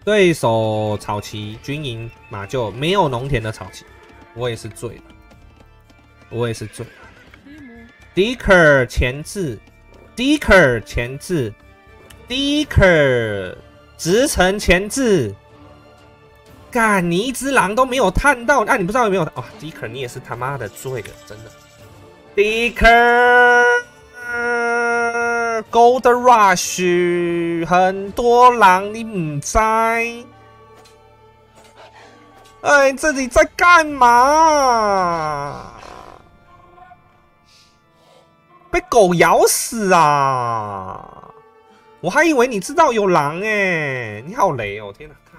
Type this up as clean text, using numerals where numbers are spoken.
对手草旗军营马厩没有农田的草旗，我也是醉了，我也是醉了。Dicker 前置 ，Dicker 前置 ，Dicker 直城前置。干，你一只狼都没有探到，啊，你不知道有没有？哇 ，Dicker 你也是他妈的醉了，真的。Dicker Gold Rush 很多狼，你唔知？哎，这里在干嘛？被狗咬死啊！我还以为你知道有狼哎，你好雷哦！天哪。